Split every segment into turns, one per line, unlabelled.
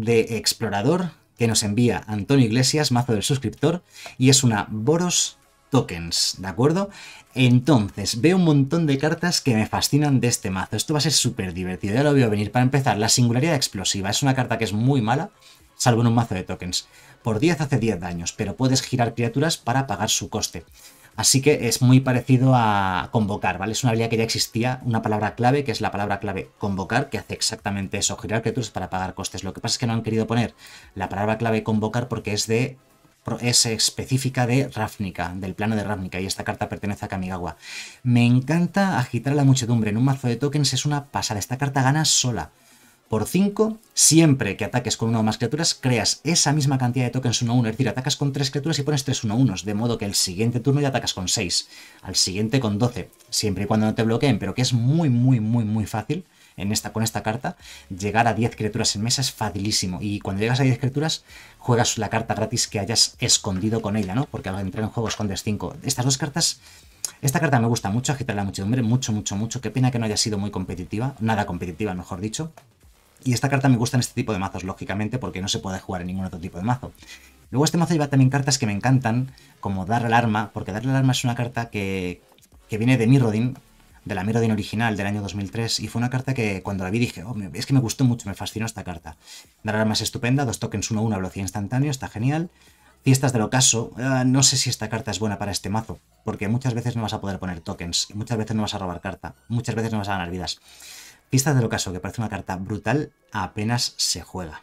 de explorador que nos envía Antonio Iglesias, mazo del suscriptor, y es una Boros Tokens, ¿de acuerdo? Entonces, veo un montón de cartas que me fascinan de este mazo. Esto va a ser súper divertido, ya lo veo venir. Para empezar, la singularidad explosiva. Es una carta que es muy mala, salvo en un mazo de tokens. Por 10 hace 10 daños, pero puedes girar criaturas para pagar su coste. Así que es muy parecido a convocar, ¿vale? Es una habilidad que ya existía, una palabra clave, que es la palabra clave convocar, que hace exactamente eso, girar criaturas para pagar costes. Lo que pasa es que no han querido poner la palabra clave convocar porque es específica de Ravnica, del plano de Ravnica, y esta carta pertenece a Kamigawa. Me encanta agitar a la muchedumbre. En un mazo de tokens es una pasada. Esta carta gana sola. Por 5, siempre que ataques con una o más criaturas, creas esa misma cantidad de tokens 1-1, es decir, atacas con 3 criaturas y pones 3 1-1, de modo que el siguiente turno ya atacas con 6, al siguiente con 12, siempre y cuando no te bloqueen, pero que es muy fácil con esta carta. Llegar a 10 criaturas en mesa es facilísimo, y cuando llegas a 10 criaturas, juegas la carta gratis que hayas escondido con ella, ¿no? Porque al entrar en juego escondes 5. Estas dos cartas... Esta carta me gusta mucho, agitar la muchedumbre, mucho. Qué pena que no haya sido muy competitiva, nada competitiva, mejor dicho. Y esta carta me gusta en este tipo de mazos, lógicamente, porque no se puede jugar en ningún otro tipo de mazo. Luego este mazo lleva también cartas que me encantan, como Darle al Arma, porque Darle al Arma es una carta que viene de Mirrodin, de la Mirrodin original del año 2003, y fue una carta que cuando la vi dije, oh, es que me gustó mucho, me fascinó esta carta. Darle al Arma es estupenda, 2 tokens 1-1, velocidad instantánea, está genial. Fiestas del Ocaso, no sé si esta carta es buena para este mazo, porque muchas veces no vas a poder poner tokens, muchas veces no vas a robar carta, muchas veces no vas a ganar vidas. Fiestas del Ocaso, que parece una carta brutal, apenas se juega.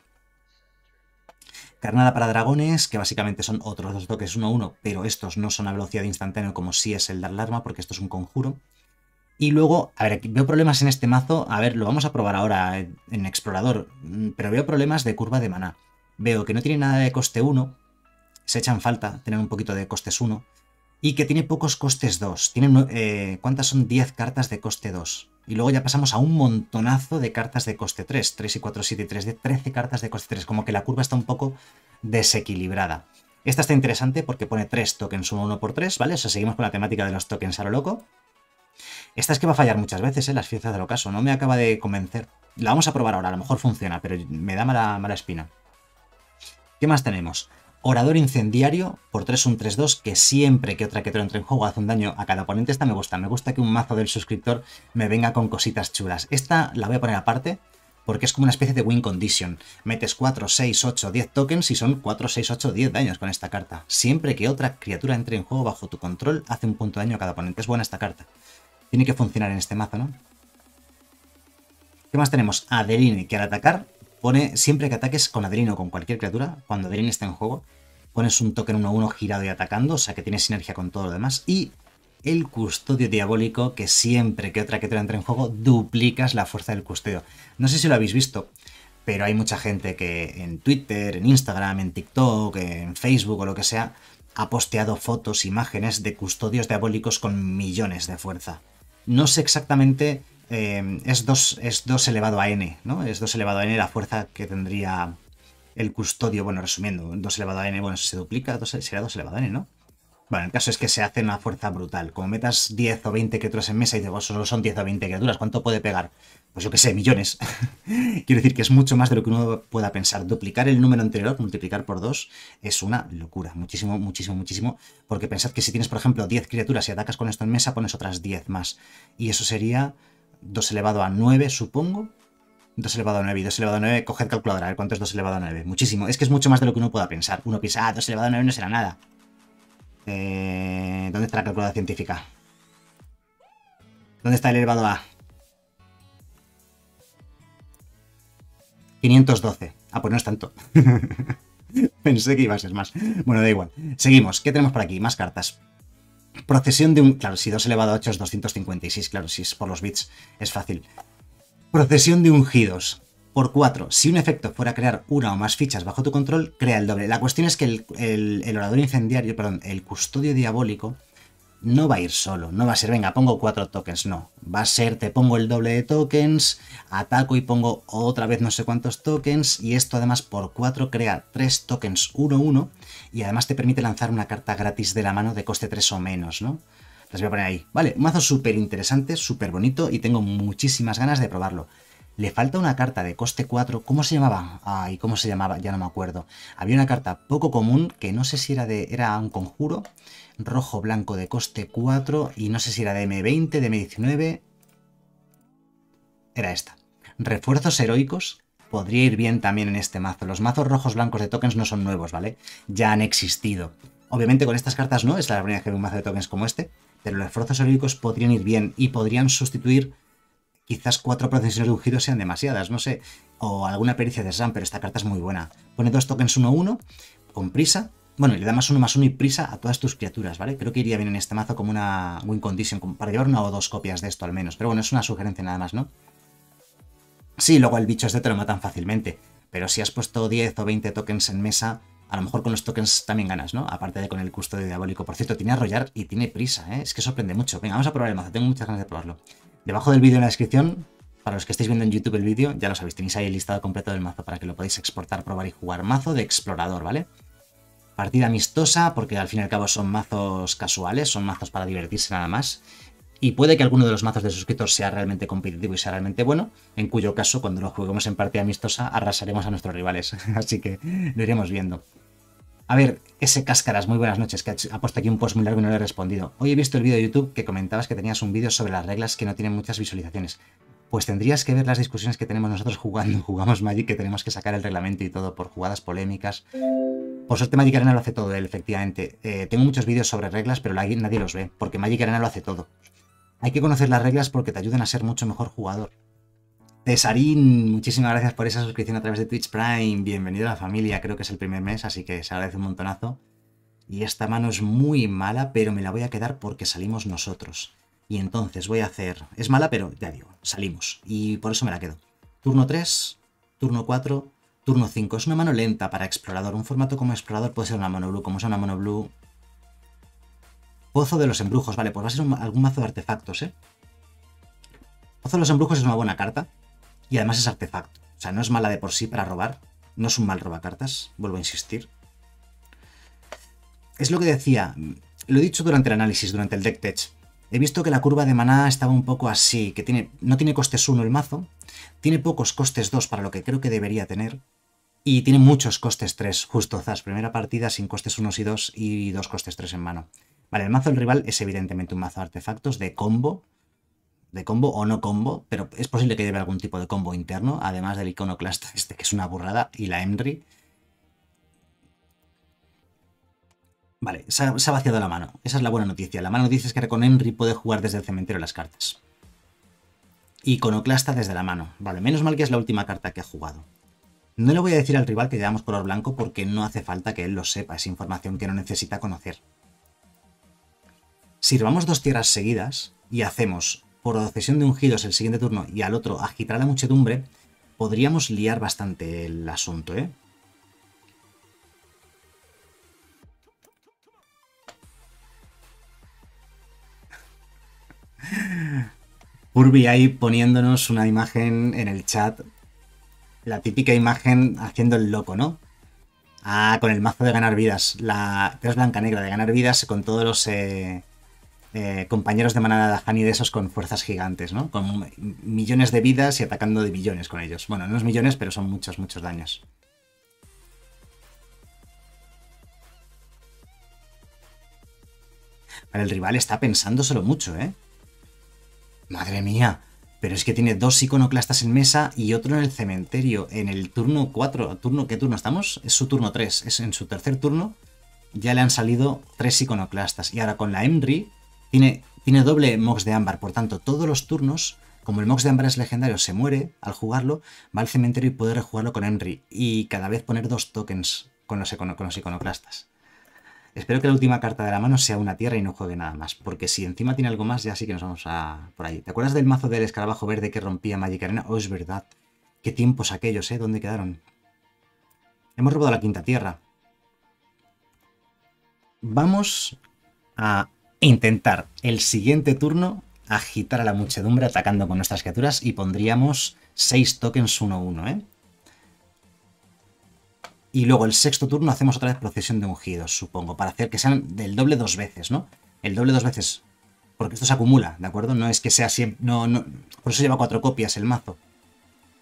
Carnada para dragones, que básicamente son otros 2 toques 1-1, pero estos no son a velocidad instantánea como sí es el Darle Arma, porque esto es un conjuro. Y luego, a ver, aquí veo problemas en este mazo, a ver, lo vamos a probar ahora en Explorador, pero veo problemas de curva de maná. Veo que no tiene nada de coste 1, se echan falta tener un poquito de costes 1, y que tiene pocos costes 2. ¿Cuántas son 10 cartas de coste 2? Y luego ya pasamos a un montonazo de cartas de coste 3. 3 y 4, 7 y 3, de 13 cartas de coste 3. Como que la curva está un poco desequilibrada. Esta está interesante porque pone 3 tokens 1-1 por 3, ¿vale? O sea, seguimos con la temática de los tokens a lo loco. Esta es que va a fallar muchas veces, las fiestas del ocaso. No me acaba de convencer. La vamos a probar ahora, a lo mejor funciona, pero me da mala espina. ¿Qué más tenemos? Orador Incendiario, por 3 un 3-2, que siempre que otra criatura entre en juego hace un daño a cada oponente. Esta me gusta. Me gusta que un mazo del suscriptor me venga con cositas chulas. Esta la voy a poner aparte porque es como una especie de win condition. Metes 4, 6, 8, 10 tokens y son 4, 6, 8, 10 daños con esta carta. Siempre que otra criatura entre en juego bajo tu control hace un punto de daño a cada oponente. Es buena esta carta. Tiene que funcionar en este mazo, ¿no? ¿Qué más tenemos? Adeline, que al atacar pone, siempre que ataques con Adeline o con cualquier criatura, cuando Adeline está en juego, pones un token 1-1 girado y atacando, o sea que tiene sinergia con todo lo demás. Y el Custodio Diabólico, que siempre que otra criatura entre en juego, duplicas la fuerza del custodio. No sé si lo habéis visto, pero hay mucha gente que en Twitter, en Instagram, en TikTok, en Facebook o lo que sea, ha posteado fotos, imágenes de custodios diabólicos con millones de fuerza. No sé exactamente... es 2 elevado a n, ¿no? Es 2 elevado a n la fuerza que tendría el custodio. Bueno, resumiendo, 2 elevado a n, bueno, se duplica, será 2 elevado a n, ¿no? Bueno, el caso es que se hace una fuerza brutal. Como metas 10 o 20 criaturas en mesa y dices, solo son 10 o 20 criaturas, ¿cuánto puede pegar? Pues yo qué sé, millones. Quiero decir que es mucho más de lo que uno pueda pensar. Duplicar el número anterior, multiplicar por 2, es una locura. Muchísimo. Porque pensad que si tienes, por ejemplo, 10 criaturas y atacas con esto en mesa, pones otras 10 más. Y eso sería 2 elevado a 9, supongo. 2 elevado a 9 y 2 elevado a 9, coged calculadora, a ver cuánto es 2 elevado a 9. Muchísimo. Es que es mucho más de lo que uno pueda pensar. Uno piensa, 2 elevado a 9 no será nada. ¿Dónde está la calculadora científica? ¿Dónde está el elevado a? 512. Ah, pues no es tanto. Pensé que iba a ser más. Bueno, da igual. Seguimos. ¿Qué tenemos por aquí? Más cartas. Procesión de un... Claro, si 2 elevado a 8 es 256. Claro, si es por los bits es fácil. Procesión de ungidos. Por 4. Si un efecto fuera a crear una o más fichas bajo tu control, crea el doble. La cuestión es que el orador incendiario, perdón, el custodio diabólico, no va a ir solo. No va a ser, venga, pongo 4 tokens. No. Va a ser, te pongo el doble de tokens, ataco y pongo otra vez no sé cuántos tokens. Y esto además por 4 crea 3 tokens 1-1. Y además te permite lanzar una carta gratis de la mano de coste 3 o menos, ¿no? Las voy a poner ahí. Vale, un mazo súper interesante, súper bonito y tengo muchísimas ganas de probarlo. Le falta una carta de coste 4. ¿Cómo se llamaba? Ay, ¿cómo se llamaba? Ya no me acuerdo. Había una carta poco común que no sé si era un conjuro. Rojo, blanco de coste 4. Y no sé si era de M20, de M19. Era esta. Refuerzos heroicos. Podría ir bien también en este mazo. Los mazos rojos blancos de tokens no son nuevos, ¿vale? Ya han existido. Obviamente con estas cartas no, es la primera vez que veo un mazo de tokens como este. Pero los refuerzos heroicos podrían ir bien y podrían sustituir... Quizás 4 procesiones de ungido sean demasiadas, no sé. O alguna pericia de Sam, pero esta carta es muy buena. Pone 2 tokens 1-1 con prisa. Bueno, y le da +1/+1 y prisa a todas tus criaturas, ¿vale? Creo que iría bien en este mazo como una win condition, como para llevar 1 o 2 copias de esto al menos. Pero bueno, es una sugerencia nada más, ¿no? Sí, luego el bicho este te lo matan fácilmente. Pero si has puesto 10 o 20 tokens en mesa, a lo mejor con los tokens también ganas, ¿no? Aparte de con el custodio diabólico. Por cierto, tiene arrollar y tiene prisa, ¿eh? Es que sorprende mucho. Venga, vamos a probar el mazo. Tengo muchas ganas de probarlo. Debajo del vídeo en la descripción, para los que estéis viendo en YouTube el vídeo, ya lo sabéis, tenéis ahí el listado completo del mazo para que lo podáis exportar, probar y jugar. Mazo de explorador, ¿vale? Partida amistosa, porque al fin y al cabo son mazos casuales, son mazos para divertirse nada más. Y puede que alguno de los mazos de suscriptores sea realmente competitivo y sea realmente bueno, en cuyo caso, cuando lo juguemos en partida amistosa, arrasaremos a nuestros rivales. Así que lo iremos viendo. A ver, ese Cáscaras, muy buenas noches, que ha puesto aquí un post muy largo y no le he respondido. Hoy he visto el vídeo de YouTube que comentabas que tenías un vídeo sobre las reglas que no tienen muchas visualizaciones. Pues tendrías que ver las discusiones que tenemos nosotros jugando. Jugamos Magic, que tenemos que sacar el reglamento y todo por jugadas polémicas. Por suerte Magic Arena lo hace todo él, efectivamente. Tengo muchos vídeos sobre reglas, pero nadie los ve, porque Magic Arena lo hace todo. Hay que conocer las reglas porque te ayudan a ser mucho mejor jugador. Cesarín, muchísimas gracias por esa suscripción a través de Twitch Prime. Bienvenido a la familia, creo que es el primer mes, así que se agradece un montonazo. Y esta mano es muy mala, pero me la voy a quedar porque salimos nosotros. Y entonces voy a hacer... Es mala, pero ya digo, salimos. Y por eso me la quedo. Turno 3, turno 4, turno 5. Es una mano lenta para explorador. Un formato como explorador puede ser una mono blue. Como es una mono blue... Pozo de los embrujos. Vale, pues va a ser algún mazo de artefactos, ¿eh? Pozo de los embrujos es una buena carta. Y además es artefacto. O sea, no es mala de por sí para robar. No es un mal robacartas. Vuelvo a insistir. Es lo que decía. Lo he dicho durante el análisis, durante el deck tech. He visto que la curva de maná estaba un poco así. Que no tiene costes 1 el mazo. Tiene pocos costes 2 para lo que creo que debería tener. Y tiene muchos costes 3. Justo, zas. Primera partida sin costes 1 y 2 y 2 costes 3 en mano. Vale, el mazo del rival es evidentemente un mazo de artefactos de combo. De combo o no combo, pero es posible que lleve algún tipo de combo interno, además del iconoclasta este, que es una burrada, y la Emry. Vale, se ha vaciado la mano. Esa es la buena noticia. La mala noticia es que con Emry puede jugar desde el cementerio las cartas. Iconoclasta desde la mano. Vale, menos mal que es la última carta que ha jugado. No le voy a decir al rival que llevamos color blanco porque no hace falta que él lo sepa. Es información que no necesita conocer. Si robamos 2 tierras seguidas y hacemos por cesión de ungidos el siguiente turno y al otro agitar a la muchedumbre, podríamos liar bastante el asunto, ¿eh? Urbi ahí poniéndonos una imagen en el chat. La típica imagen haciendo el loco, ¿no? Ah, con el mazo de ganar vidas. La es blanca negra de ganar vidas con todos los compañeros de manada de Hani de esos con fuerzas gigantes, ¿no? Con millones de vidas y atacando de billones con ellos. Bueno, no es millones, pero son muchos, muchos daños. Vale, el rival está pensándoselo mucho, ¿eh? Madre mía. Pero es que tiene 2 iconoclastas en mesa y otro en el cementerio. En el turno 4. ¿Qué turno estamos? Es su turno 3. Es en su tercer turno. Ya le han salido 3 iconoclastas. Y ahora con la Emry tiene doble Mox de Ámbar. Por tanto, todos los turnos, como el Mox de Ámbar es legendario, se muere al jugarlo, va al cementerio y puede rejugarlo con Emry. Y cada vez poner 2 tokens con los iconoclastas. Espero que la última carta de la mano sea una tierra y no juegue nada más, porque si encima tiene algo más, ya sí que nos vamos por ahí. ¿Te acuerdas del mazo del escarabajo verde que rompía Magic Arena? Oh, es verdad. Qué tiempos aquellos, ¿eh? ¿Dónde quedaron? Hemos robado la quinta tierra. Vamos a intentar el siguiente turno agitar a la muchedumbre atacando con nuestras criaturas y pondríamos 6 tokens 1-1, ¿eh? Y luego el sexto turno hacemos otra vez procesión de ungidos, supongo, para hacer que sean del doble 2 veces, ¿no? El doble 2 veces, porque esto se acumula, ¿de acuerdo? No es que sea siempre... No, por eso lleva 4 copias el mazo.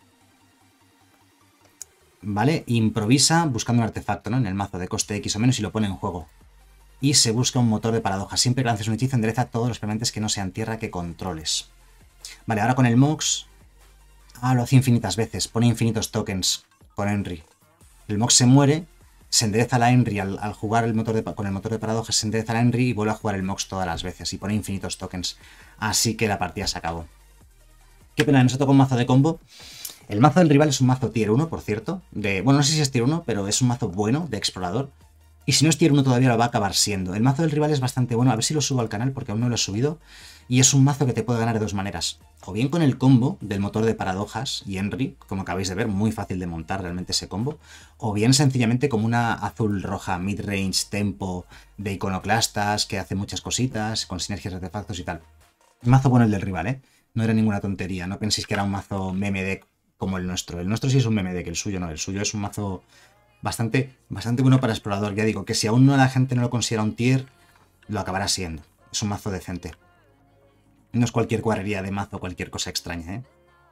¿vale? Improvisa buscando un artefacto, ¿no? En el mazo de coste X o menos y lo pone en juego. Y se busca un motor de paradojas. Siempre que lances un hechizo, endereza todos los permanentes que no sean tierra que controles. Vale, ahora con el Mox... Ah, lo hace infinitas veces. Pone infinitos tokens con Henry. El Mox se muere, se endereza la Henry al jugar con el motor de paradojas, se endereza la Henry y vuelve a jugar el Mox todas las veces. Y pone infinitos tokens. Así que la partida se acabó. Qué pena, no se tocó un mazo de combo. El mazo del rival es un mazo tier 1, por cierto. Bueno, no sé si es tier 1, pero es un mazo bueno de explorador. Y si no es tier 1 todavía lo va a acabar siendo. El mazo del rival es bastante bueno. A ver si lo subo al canal porque aún no lo he subido. Y es un mazo que te puede ganar de dos maneras. O bien con el combo del motor de paradojas y Henry, como acabáis de ver, muy fácil de montar realmente ese combo. O bien sencillamente como una azul-roja mid-range tempo de iconoclastas que hace muchas cositas con sinergias de artefactos y tal. Mazo bueno el del rival, ¿eh? No era ninguna tontería. No penséis que era un mazo meme deck como el nuestro. El nuestro sí es un meme deck, el suyo no. El suyo es un mazo bastante bueno para explorador. Ya digo, que si aún no la gente no lo considera un tier, lo acabará siendo. Es un mazo decente. No es cualquier cuadrería de mazo, cualquier cosa extraña, ¿eh?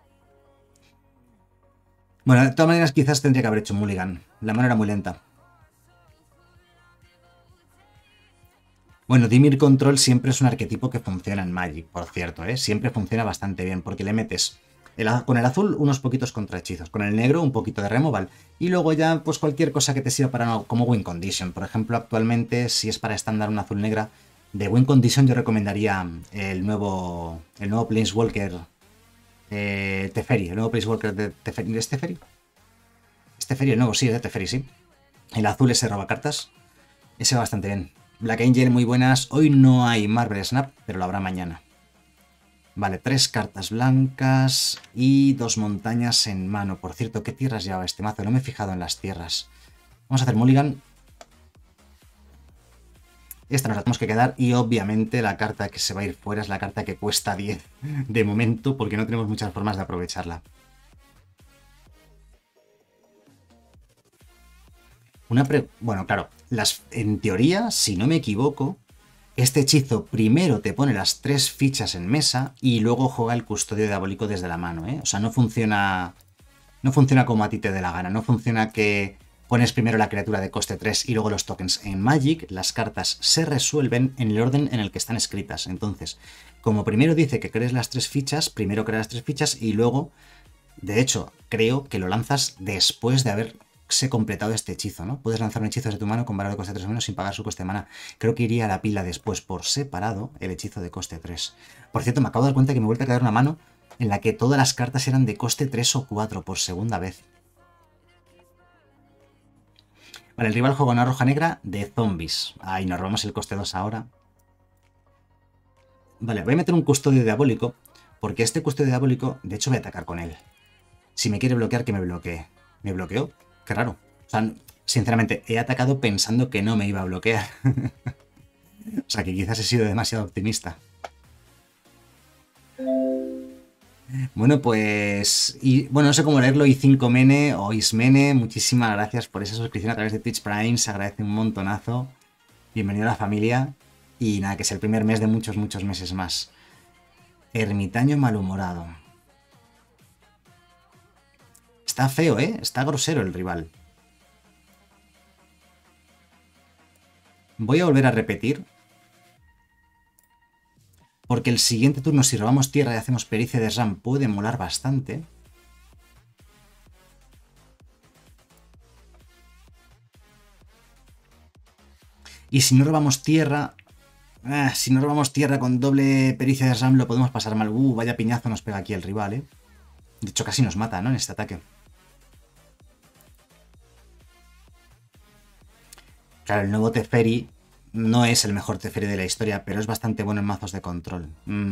Bueno, de todas maneras quizás tendría que haber hecho un mulligan. La mano era muy lenta. Bueno, Dimir Control siempre es un arquetipo que funciona en Magic, por cierto, ¿eh? Siempre funciona bastante bien, porque le metes con el azul unos poquitos contrahechizos, con el negro un poquito de removal, y luego ya pues cualquier cosa que te sirva para como win condition. Por ejemplo, actualmente, si es para estándar una azul negra, de win condition yo recomendaría el nuevo Planeswalker Teferi, el nuevo Planeswalker de Teferi. ¿Es Teferi? Es Teferi, el nuevo, sí, es de Teferi, sí. El azul ese roba cartas, ese va bastante bien. Black Angel, muy buenas. Hoy no hay Marvel Snap, pero lo habrá mañana. Vale, 3 cartas blancas y 2 montañas en mano. Por cierto, ¿qué tierras llevaba este mazo? No me he fijado en las tierras. Vamos a hacer mulligan. Esta nos la tenemos que quedar y obviamente la carta que se va a ir fuera es la carta que cuesta 10 de momento porque no tenemos muchas formas de aprovecharla. Bueno, claro, en teoría, si no me equivoco, este hechizo primero te pone las 3 fichas en mesa y luego juega el custodio diabólico desde la mano, ¿eh? O sea, no funciona como a ti te dé la gana, no funciona que pones primero la criatura de coste 3 y luego los tokens. En Magic las cartas se resuelven en el orden en el que están escritas. Entonces, como primero dice que crees las 3 fichas, primero creas las 3 fichas y luego, de hecho, creo que lo lanzas después de haberse completado este hechizo, ¿no? Puedes lanzar un hechizo de tu mano con valor de coste 3 o menos sin pagar su coste de mana. Creo que iría a la pila después por separado el hechizo de coste 3. Por cierto, me acabo de dar cuenta que me he vuelto a quedar una mano en la que todas las cartas eran de coste 3 o 4 por segunda vez. Vale, el rival juega una roja negra de zombies. Ahí nos robamos el coste 2 ahora. Vale, voy a meter un custodio diabólico, porque este custodio diabólico, de hecho voy a atacar con él. Si me quiere bloquear, que me bloquee. ¿Me bloqueó? Qué raro. O sea, sinceramente, he atacado pensando que no me iba a bloquear. O sea, que quizás he sido demasiado optimista. Bueno, pues... bueno, no sé cómo leerlo, i5mene o ismene, muchísimas gracias por esa suscripción a través de Twitch Prime, se agradece un montonazo. Bienvenido a la familia. Y nada, que es el primer mes de muchos meses más. Ermitaño malhumorado. Está feo, ¿eh? Está grosero el rival. Voy a volver a repetir. Porque el siguiente turno, si robamos tierra y hacemos pericia de Ram, puede molar bastante. Y si no robamos tierra... si no robamos tierra con doble pericia de Ram, lo podemos pasar mal. Vaya piñazo nos pega aquí el rival, ¿eh? De hecho, casi nos mata, ¿no? En este ataque. Claro, el nuevo Teferi no es el mejor Teferi de la historia, pero es bastante bueno en mazos de control.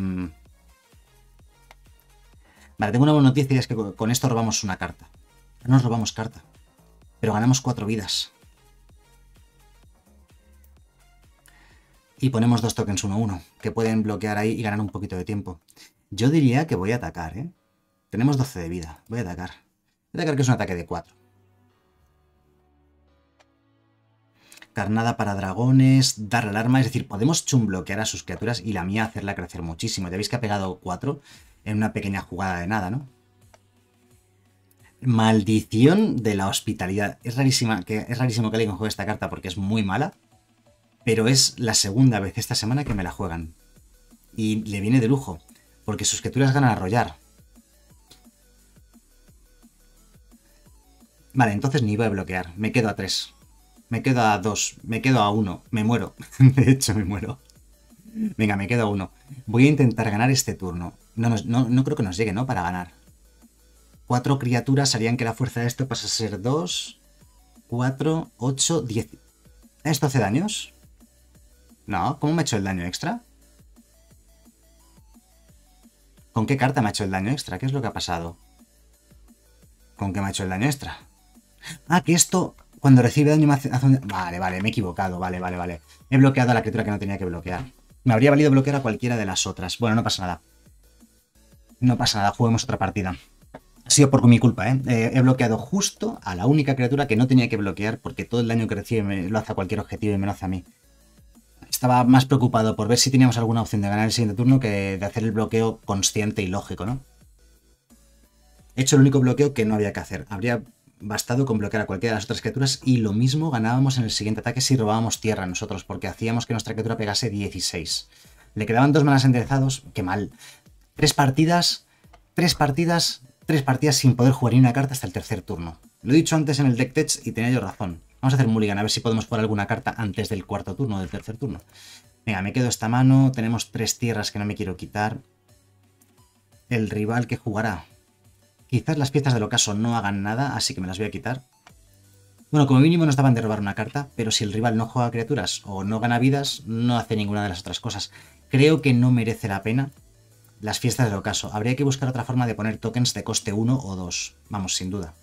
Vale, tengo una buena noticia y es que con esto robamos una carta. No nos robamos carta, pero ganamos 4 vidas. Y ponemos 2 tokens 1-1, que pueden bloquear ahí y ganar un poquito de tiempo. Yo diría que voy a atacar, ¿eh? Tenemos 12 de vida, voy a atacar. Voy a atacar, que es un ataque de 4. Carnada para dragones, dar alarma, es decir, podemos chumbloquear a sus criaturas y la mía hacerla crecer muchísimo. Ya veis que ha pegado 4 en una pequeña jugada de nada, ¿no? Maldición de la hospitalidad. Es rarísimo que alguien juegue esta carta porque es muy mala, pero es la segunda vez esta semana que me la juegan. Y le viene de lujo, porque sus criaturas ganan a arrollar. Vale, entonces ni voy a bloquear. Me quedo a 3. Me quedo a 2. Me quedo a 1. Me muero. De hecho, me muero. Venga, me quedo a 1. Voy a intentar ganar este turno. No creo que nos llegue, ¿no? Para ganar. 4 criaturas harían que la fuerza de esto pase a ser 2, 4, 8, 10. ¿Esto hace daños? No, ¿cómo me ha hecho el daño extra? ¿Con qué carta me ha hecho el daño extra? ¿Qué es lo que ha pasado? ¿Con qué me ha hecho el daño extra? Ah, que esto, cuando recibe daño me hace un... Vale, me he equivocado, vale. He bloqueado a la criatura que no tenía que bloquear. Me habría valido bloquear a cualquiera de las otras. Bueno, no pasa nada. No pasa nada, juguemos otra partida. Ha sido por mi culpa, ¿eh? He bloqueado justo a la única criatura que no tenía que bloquear porque todo el daño que recibe lo hace a cualquier objetivo y me lo hace a mí. Estaba más preocupado por ver si teníamos alguna opción de ganar el siguiente turno que de hacer el bloqueo consciente y lógico, ¿no? He hecho el único bloqueo que no había que hacer. Habría bastado con bloquear a cualquiera de las otras criaturas y lo mismo ganábamos en el siguiente ataque si robábamos tierra nosotros, porque hacíamos que nuestra criatura pegase 16. Le quedaban 2 manas enderezados, qué mal. 3 partidas sin poder jugar ni una carta hasta el tercer turno. Lo he dicho antes en el deck tech y tenía yo razón. Vamos a hacer mulligan, a ver si podemos jugar alguna carta antes del cuarto turno, del tercer turno. Venga, me quedo esta mano, tenemos 3 tierras que no me quiero quitar. El rival que jugará. Quizás las piezas del ocaso no hagan nada, así que me las voy a quitar. Bueno, como mínimo nos daban de robar una carta, pero si el rival no juega criaturas o no gana vidas, no hace ninguna de las otras cosas. Creo que no merece la pena las fiestas del ocaso. Habría que buscar otra forma de poner tokens de coste 1 o 2. Vamos, sin duda.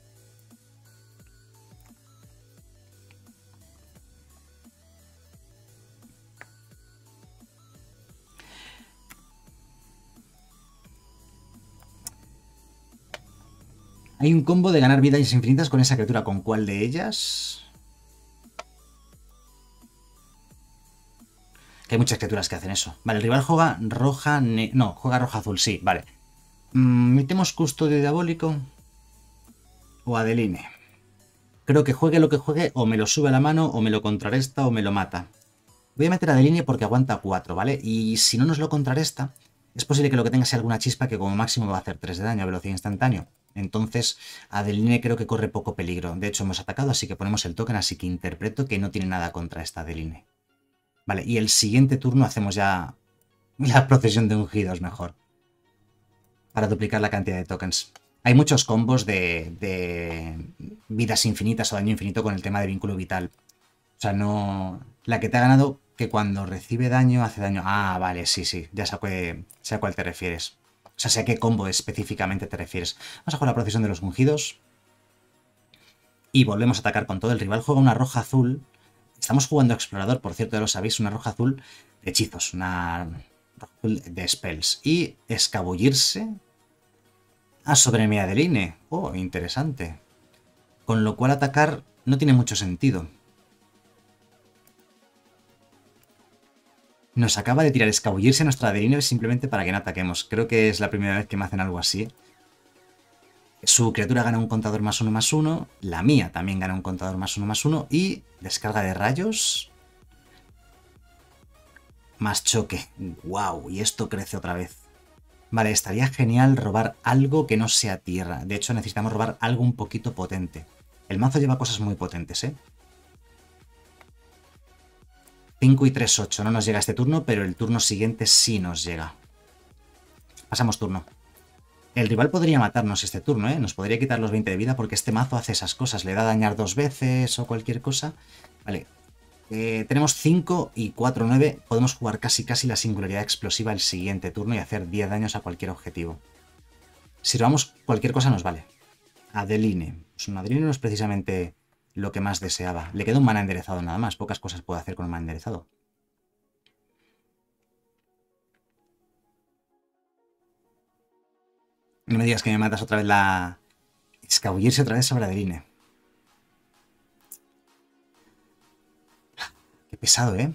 Hay un combo de ganar vidas infinitas con esa criatura. ¿Con cuál de ellas? Que hay muchas criaturas que hacen eso. Vale, el rival juega roja... No, juega roja-azul, sí, vale. ¿Metemos custodio diabólico? O Adeline. Creo que juegue lo que juegue, o me lo sube a la mano, o me lo contrarresta, o me lo mata. Voy a meter a Adeline porque aguanta 4, ¿vale? Y si no nos lo contrarresta, es posible que lo que tenga sea alguna chispa que como máximo va a hacer 3 de daño a velocidad instantáneo. Entonces, Adeline creo que corre poco peligro. De hecho, hemos atacado, así que ponemos el token, así que interpreto que no tiene nada contra esta Adeline. Vale, y el siguiente turno hacemos ya la procesión de ungidos mejor. Para duplicar la cantidad de tokens. Hay muchos combos de vidas infinitas o daño infinito con el tema de vínculo vital. O sea, no... La que te ha ganado que cuando recibe daño hace daño. Ah, vale, sí, ya sé a cuál te refieres. O sea, sé a qué combo específicamente te refieres. Vamos a jugar la procesión de los ungidos. Y volvemos a atacar con todo. El rival juega una roja azul. Estamos jugando explorador, por cierto, ya lo sabéis, una roja azul de hechizos, una roja azul de spells. Y escabullirse a sobre mi Adeline. Oh, interesante. Con lo cual atacar no tiene mucho sentido. Nos acaba de tirar escabullirse a nuestra Adeline simplemente para que no ataquemos. Creo que es la primera vez que me hacen algo así. Su criatura gana un contador +1/+1. La mía también gana un contador +1/+1. Y descarga de rayos. Más choque. ¡Wow! Y esto crece otra vez. Vale, estaría genial robar algo que no sea tierra. De hecho, necesitamos robar algo un poquito potente. El mazo lleva cosas muy potentes, ¿eh? 5 y 3, 8. No nos llega este turno, pero el turno siguiente sí nos llega. Pasamos turno. El rival podría matarnos este turno, ¿eh? Nos podría quitar los 20 de vida porque este mazo hace esas cosas. Le da a dañar 2 veces o cualquier cosa. Vale. Tenemos 5 y 4, 9. Podemos jugar casi la singularidad explosiva el siguiente turno y hacer 10 daños a cualquier objetivo. Si robamos cualquier cosa nos vale. Adeline. Pues un Adeline no es precisamente lo que más deseaba. Le queda un mana enderezado nada más. Pocas cosas puede hacer con un mana enderezado. No me digas que me matas otra vez la... Escabullirse otra vez sobre Adeline. Qué pesado, ¿eh?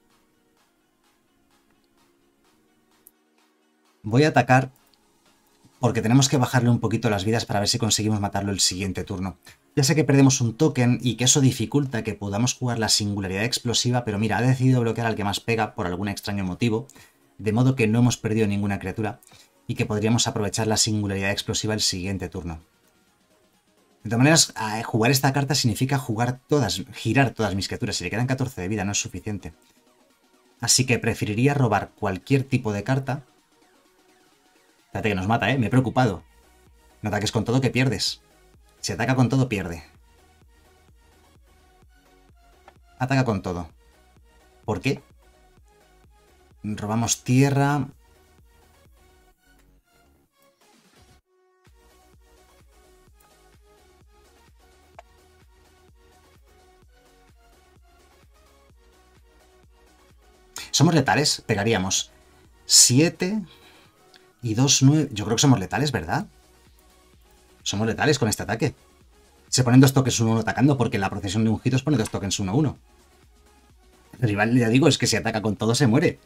Voy a atacar porque tenemos que bajarle un poquito las vidas para ver si conseguimos matarlo el siguiente turno. Ya sé que perdemos un token y que eso dificulta que podamos jugar la singularidad explosiva, pero mira, ha decidido bloquear al que más pega por algún extraño motivo, de modo que no hemos perdido ninguna criatura y que podríamos aprovechar la singularidad explosiva el siguiente turno. De todas maneras, jugar esta carta significa girar todas mis criaturas. Si le quedan 14 de vida no es suficiente. Así que preferiría robar cualquier tipo de carta. Fíjate que nos mata, ¿eh? Me he preocupado. No ataques con todo que pierdes. Si ataca con todo, pierde. Ataca con todo. ¿Por qué? Robamos tierra. Somos letales, pegaríamos 7 y 2, 9. Yo creo que somos letales, ¿verdad? Somos letales con este ataque. Se ponen 2 tokens 1-1 atacando porque la procesión de ungidos pone 2 tokens 1-1. El rival, ya digo, es que si ataca con todo se muere.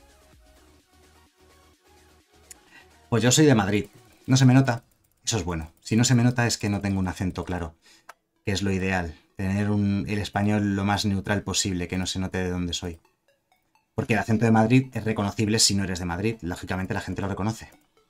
Pues yo soy de Madrid. No se me nota. Eso es bueno. Si no se me nota es que no tengo un acento claro, que es lo ideal. Tener el español lo más neutral posible, que no se note de dónde soy. Porque el acento de Madrid es reconocible si no eres de Madrid. Lógicamente la gente lo reconoce.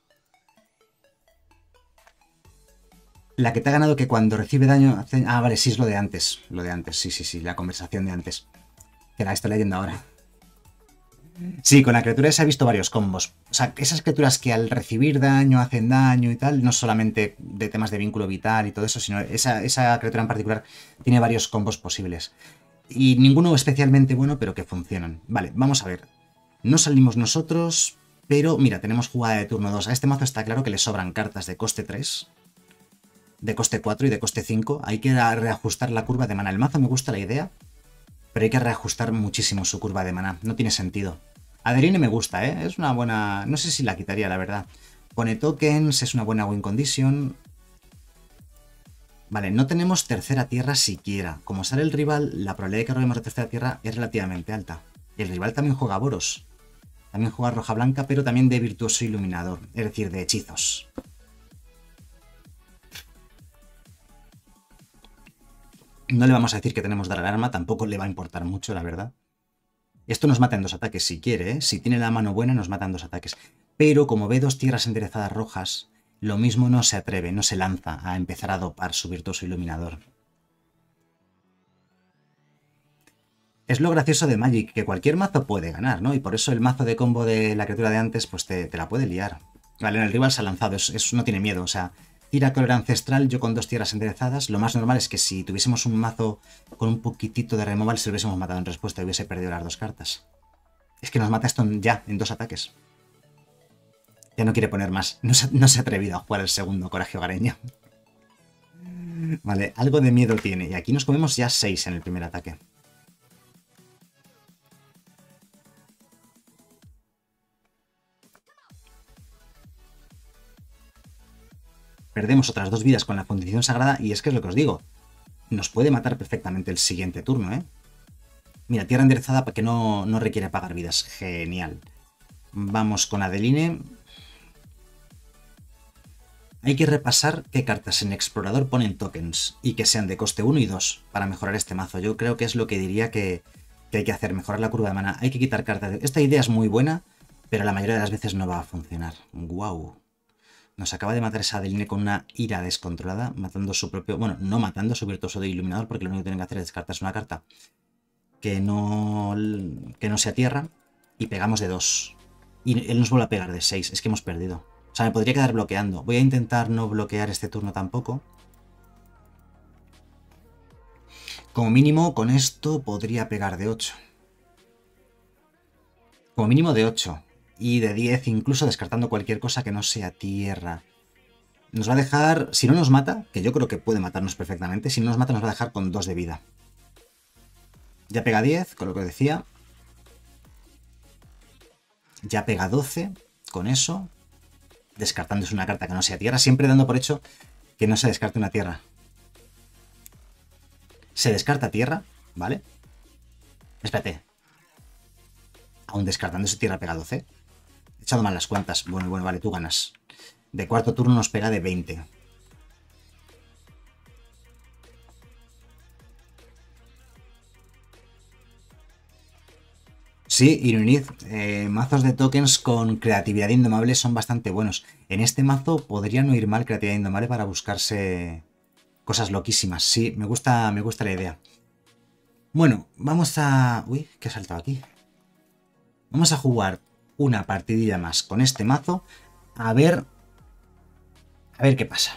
La que te ha ganado que cuando recibe daño hace... Ah, vale, sí, es lo de antes. Lo de antes, sí, la conversación de antes. Que la estoy leyendo ahora. Sí, con la criatura esa he visto varios combos. O sea, esas criaturas que al recibir daño hacen daño y tal, no solamente de temas de vínculo vital y todo eso, sino esa criatura en particular tiene varios combos posibles. Y ninguno especialmente bueno, pero que funcionan. Vale, vamos a ver. No salimos nosotros, pero mira, tenemos jugada de turno 2. A este mazo está claro que le sobran cartas de coste 3, de coste 4 y de coste 5. Hay que reajustar la curva de mana. El mazo me gusta la idea, pero hay que reajustar muchísimo su curva de mana. No tiene sentido. Adeline me gusta, ¿eh? Es una buena... No sé si la quitaría, la verdad. Pone tokens, es una buena win condition. Vale, no tenemos tercera tierra siquiera. Como sale el rival, la probabilidad de que robemos de tercera tierra es relativamente alta. Y el rival también juega Boros. También juega roja blanca, pero también de virtuoso iluminador. Es decir, de hechizos. No le vamos a decir que tenemos dar alarma, tampoco le va a importar mucho, la verdad. Esto nos mata en 2 ataques si quiere, ¿eh? Si tiene la mano buena nos mata en 2 ataques. Pero como ve 2 tierras enderezadas rojas, lo mismo no se atreve, no se lanza a empezar a dopar su virtuoso iluminador. Es lo gracioso de Magic, que cualquier mazo puede ganar, ¿no? Y por eso el mazo de combo de la criatura de antes, pues te la puede liar. Vale, el rival se ha lanzado, eso no tiene miedo, o sea... Tira color ancestral, yo con 2 tierras enderezadas. Lo más normal es que si tuviésemos un mazo con un poquitito de removal, se lo hubiésemos matado en respuesta y hubiese perdido las 2 cartas. Es que nos mata esto ya, en 2 ataques. Ya no quiere poner más. No se ha atrevido a jugar el segundo coraje hogareño. Vale, algo de miedo tiene. Y aquí nos comemos ya 6 en el primer ataque. Perdemos otras 2 vidas con la fundición sagrada y es que es lo que os digo. Nos puede matar perfectamente el siguiente turno, ¿eh? Mira, tierra enderezada para que no requiere pagar vidas. Genial. Vamos con Adeline. Hay que repasar qué cartas en Explorador ponen tokens y que sean de coste 1 y 2 para mejorar este mazo. Yo creo que es lo que diría que hay que hacer, mejorar la curva de mana. Hay que quitar cartas. Esta idea es muy buena, pero la mayoría de las veces no va a funcionar. ¡Guau! Nos acaba de matar esa Adeline con una ira descontrolada, matando su propio... Bueno, no matando su virtuoso de iluminador, porque lo único que tienen que hacer es descartarse una carta que no sea tierra, y pegamos de 2. Y él nos vuelve a pegar de 6. Es que hemos perdido. O sea, me podría quedar bloqueando. Voy a intentar no bloquear este turno tampoco. Como mínimo, con esto podría pegar de 8. Como mínimo de 8. Y de 10, incluso descartando cualquier cosa que no sea tierra. Nos va a dejar, si no nos mata, que yo creo que puede matarnos perfectamente, si no nos mata nos va a dejar con 2 de vida. Ya pega 10, con lo que os decía. Ya pega 12, con eso. Descartándose una carta que no sea tierra, siempre dando por hecho que no se descarte una tierra. Se descarta tierra, ¿vale? Espérate. Aún descartándose tierra pega 12. He echado mal las cuentas. Bueno, vale, tú ganas. De cuarto turno nos pega de 20. Sí, Irunid, mazos de tokens con creatividad indomable son bastante buenos. En este mazo podría no ir mal creatividad indomable para buscarse cosas loquísimas. Sí, me gusta la idea. Bueno, vamos a... Uy, ¿qué ha saltado aquí? Vamos a jugar una partidilla más con este mazo. A ver qué pasa.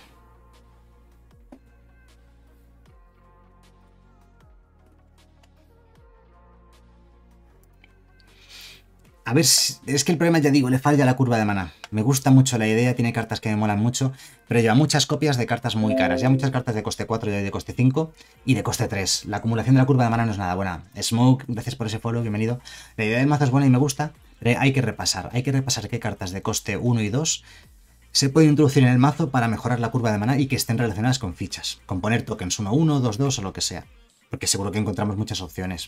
A ver, es que el problema, ya digo, le falla la curva de maná. Me gusta mucho la idea, tiene cartas que me molan mucho, pero lleva muchas copias de cartas muy caras. Ya muchas cartas de coste 4 y de coste 5 y de coste 3. La acumulación de la curva de maná no es nada buena. Smoke, gracias por ese follow, bienvenido. La idea del mazo es buena y me gusta, pero hay que repasar. Hay que repasar qué cartas de coste 1 y 2 se pueden introducir en el mazo para mejorar la curva de maná y que estén relacionadas con fichas. Con poner tokens 1-1, 2-2 o lo que sea. Porque seguro que encontramos muchas opciones.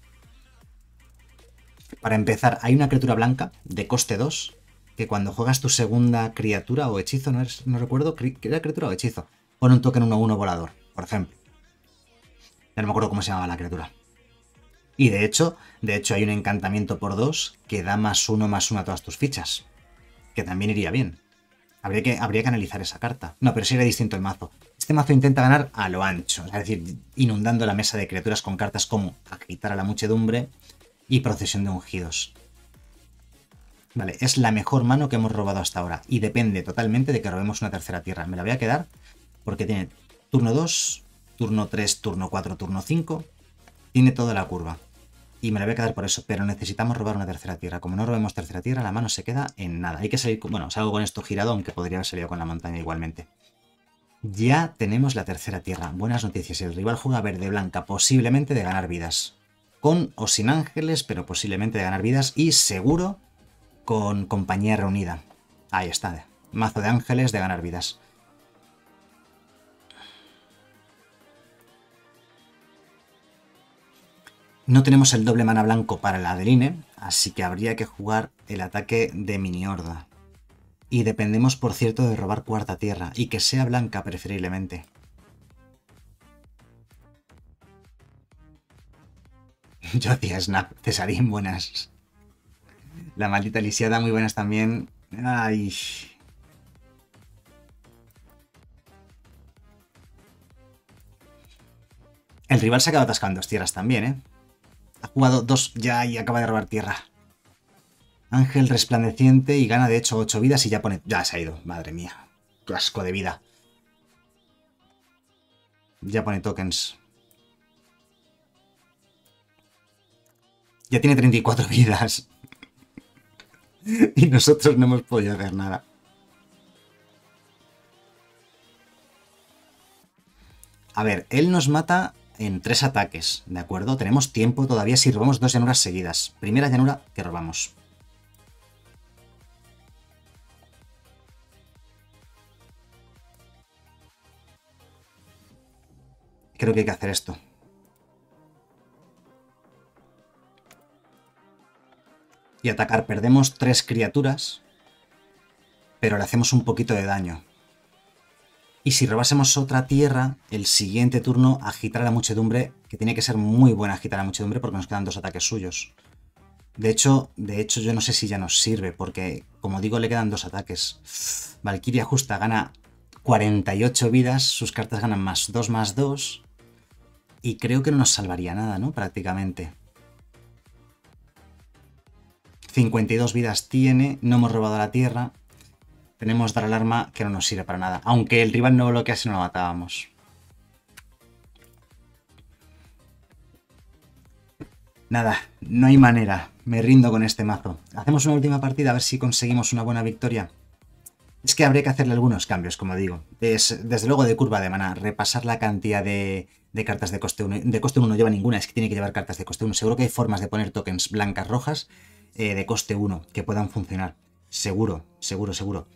Para empezar, hay una criatura blanca de coste 2 que cuando juegas tu segunda criatura o hechizo, no recuerdo, ¿era criatura o hechizo? Pone un token 1-1 volador, por ejemplo. Ya no me acuerdo cómo se llamaba la criatura. Y de hecho hay un encantamiento por 2 que da +1/+1 a todas tus fichas. Que también iría bien. Habría que analizar esa carta. No, pero sí era distinto el mazo. Este mazo intenta ganar a lo ancho, es decir, inundando la mesa de criaturas con cartas como agitar a la muchedumbre y procesión de ungidos. Vale, es la mejor mano que hemos robado hasta ahora. Y depende totalmente de que robemos una tercera tierra. Me la voy a quedar porque tiene turno 2, turno 3, turno 4, turno 5. Tiene toda la curva. Y me la voy a quedar por eso. Pero necesitamos robar una tercera tierra. Como no robemos tercera tierra, la mano se queda en nada. Hay que salir... Bueno, salgo con esto girado, aunque podría haber salido con la montaña igualmente. Ya tenemos la tercera tierra. Buenas noticias. El rival juega verde-blanca, posiblemente de ganar vidas. Con o sin ángeles, pero posiblemente de ganar vidas. Y seguro con compañía reunida. Ahí está. Mazo de ángeles de ganar vidas. No tenemos el doble mana blanco para el Adeline, así que habría que jugar el ataque de mini horda. Y dependemos, por cierto, de robar cuarta tierra, y que sea blanca preferiblemente. Yo hacía snap, Cesarín, buenas. La maldita lisiada, muy buenas también. Ay. El rival se acaba atascando 2 tierras también, ¿eh? Ha jugado 2 ya y acaba de robar tierra. Ángel resplandeciente y gana de hecho 8 vidas y ya pone... Ya se ha ido, madre mía. Qué asco de vida. Ya pone tokens. Ya tiene 34 vidas. Y nosotros no hemos podido hacer nada. A ver, él nos mata en 3 ataques, ¿de acuerdo? Tenemos tiempo todavía si robamos 2 llanuras seguidas. Primera llanura que robamos. Creo que hay que hacer esto. Y atacar. Perdemos 3 criaturas, pero le hacemos un poquito de daño. Y si robásemos otra tierra, el siguiente turno agitar a la muchedumbre, que tiene que ser muy buena agitar a la muchedumbre porque nos quedan 2 ataques suyos. De hecho, yo no sé si ya nos sirve, porque, como digo, le quedan 2 ataques. Valkyria Justa gana 48 vidas, sus cartas ganan +2/+2, y creo que no nos salvaría nada, ¿no? Prácticamente. 52 vidas tiene, no hemos robado la tierra. Tenemos dar alarma que no nos sirve para nada. Aunque el rival no bloquease, no lo matábamos. Nada, no hay manera. Me rindo con este mazo. Hacemos una última partida a ver si conseguimos una buena victoria. Es que habría que hacerle algunos cambios, como digo. Desde luego de curva de maná. Repasar la cantidad de cartas de coste 1. De coste 1 no lleva ninguna, es que tiene que llevar cartas de coste 1. Seguro que hay formas de poner tokens blancas, rojas, de coste 1 que puedan funcionar. Seguro, seguro, seguro.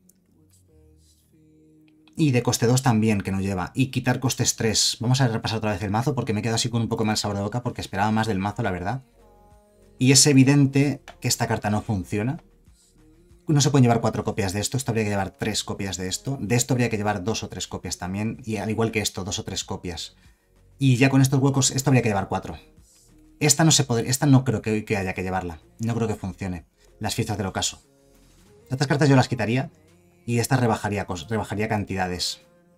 Y de coste 2 también, que no lleva. Y quitar costes 3. Vamos a repasar otra vez el mazo porque me he quedado así con un poco mal sabor de boca porque esperaba más del mazo, la verdad. Y es evidente que esta carta no funciona. no se pueden llevar 4 copias de esto habría que llevar 3 copias de esto habría que llevar 2 o 3 copias también, y al igual que esto, 2 o 3 copias. Y ya con estos huecos, esto habría que llevar 4. Esta no creo que haya que llevarla, no creo que funcione. Las fiestas del ocaso. Estas cartas yo las quitaría y estas rebajaría cantidades.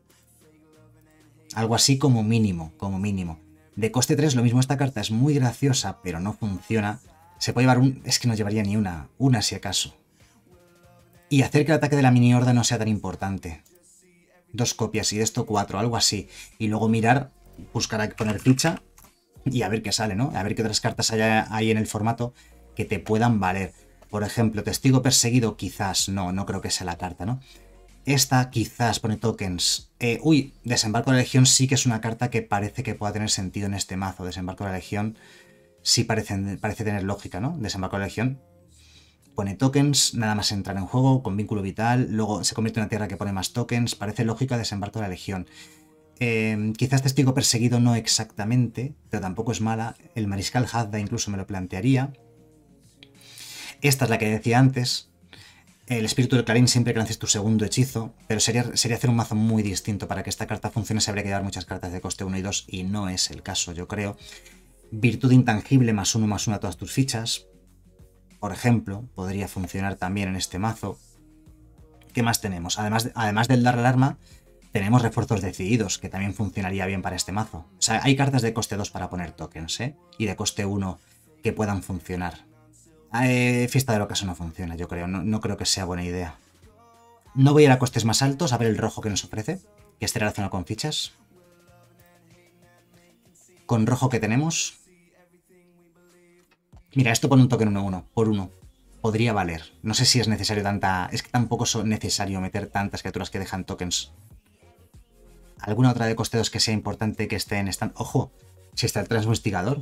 Algo así como mínimo, De coste 3 lo mismo, esta carta es muy graciosa, pero no funciona. Se puede llevar es que no llevaría ni una si acaso. Y hacer que el ataque de la mini horda no sea tan importante. 2 copias y de esto 4, algo así. Y luego mirar, buscar poner ficha y a ver qué sale, ¿no? A ver qué otras cartas hay en el formato que te puedan valer. Por ejemplo, testigo perseguido, quizás, no creo que sea la carta, ¿no? Esta quizás pone tokens. Desembarco de la Legión sí que es una carta que parece que pueda tener sentido en este mazo. Desembarco de la Legión sí parece tener lógica, ¿no? Desembarco de la Legión pone tokens, nada más entrar en juego, con vínculo vital, luego se convierte en una tierra que pone más tokens, parece lógica Desembarco de la Legión. Quizás testigo perseguido no exactamente, pero tampoco es mala. El Mariscal Hadda incluso me lo plantearía. Esta es la que decía antes. El espíritu del Clarín siempre que lances tu segundo hechizo, pero sería hacer un mazo muy distinto. Para que esta carta funcione se habría que llevar muchas cartas de coste 1 y 2 y no es el caso, yo creo. Virtud intangible +1/+1 a todas tus fichas, por ejemplo, podría funcionar también en este mazo. ¿Qué más tenemos? Además del dar alarma, tenemos refuerzos decididos, que también funcionaría bien para este mazo. O sea, hay cartas de coste 2 para poner tokens, y de coste 1 que puedan funcionar. Fiesta del ocaso no funciona, yo creo. No creo que sea buena idea. No voy a ir a costes más altos a ver el rojo que nos ofrece, que esté relacionado con fichas. Con rojo que tenemos. Mira, esto pone un token 1/1, por 1. Podría valer. No sé si es necesario tanta... Es que tampoco es necesario meter tantas criaturas que dejan tokens. ¿Alguna otra de coste 2 que sea importante que esté en stand? ¡Ojo! Si está el transvestigador.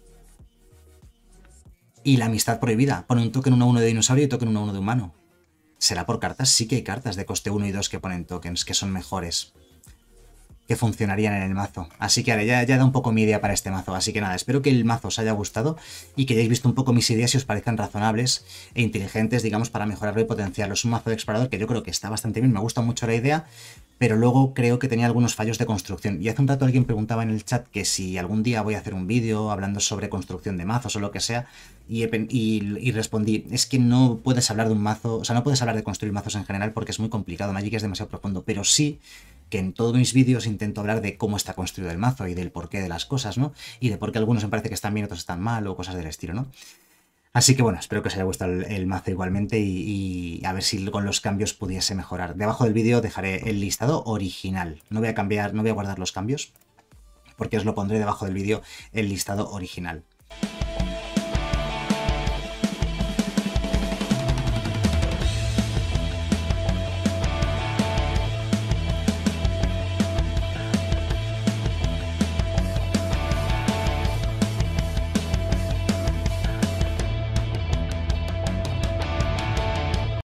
Y la amistad prohibida. Pone un token 1/1 de dinosaurio y token 1/1 de humano. ¿Será por cartas? Sí que hay cartas de coste 1 y 2 que ponen tokens, que son mejores. Que funcionarían en el mazo. Así que ahora ya da un poco mi idea para este mazo. Así que nada, espero que el mazo os haya gustado y que hayáis visto un poco mis ideas y os parezcan razonables e inteligentes, digamos, para mejorarlo y potenciarlo. Es un mazo de explorador que yo creo que está bastante bien, me gusta mucho la idea, pero luego creo que tenía algunos fallos de construcción. Y hace un rato alguien preguntaba en el chat que si algún día voy a hacer un vídeo hablando sobre construcción de mazos o lo que sea, y respondí, es que no puedes hablar de un mazo, o sea, no puedes hablar de construir mazos en general porque es muy complicado, Magic es demasiado profundo, pero sí que en todos mis vídeos intento hablar de cómo está construido el mazo y del porqué de las cosas, ¿no? Y de por qué algunos me parece que están bien, otros están mal o cosas del estilo, ¿no? Así que bueno, espero que os haya gustado el mazo igualmente y a ver si con los cambios pudiese mejorar. Debajo del vídeo dejaré el listado original. No voy a cambiar, no voy a guardar los cambios porque os lo pondré debajo del vídeo el listado original.